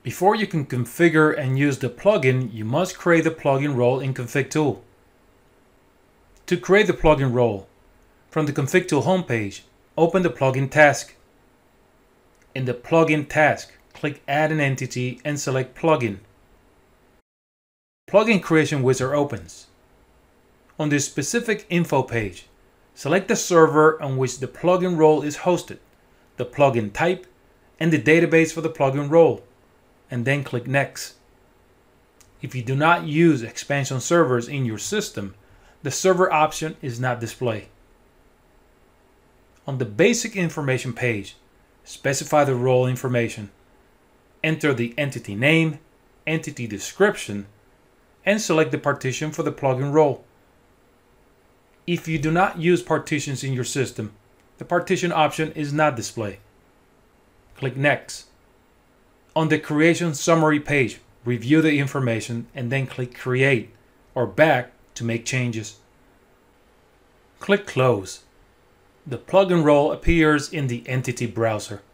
Before you can configure and use the plugin, you must create the plugin role in Config Tool. To create the plugin role, from the Config Tool homepage, open the plugin task. In the plugin task, click Add an Entity and select Plugin. Plugin Creation Wizard opens. On the specific info page, select the server on which the plugin role is hosted, the plugin type, and the database for the plugin role, and then click Next. If you do not use expansion servers in your system, the server option is not displayed. On the basic information page, specify the role information. Enter the entity name, entity description, and select the partition for the plugin role. If you do not use partitions in your system, the partition option is not displayed. Click Next. On the Creation Summary page, review the information and then click Create or Back to make changes. Click Close. The plugin role appears in the Entity browser.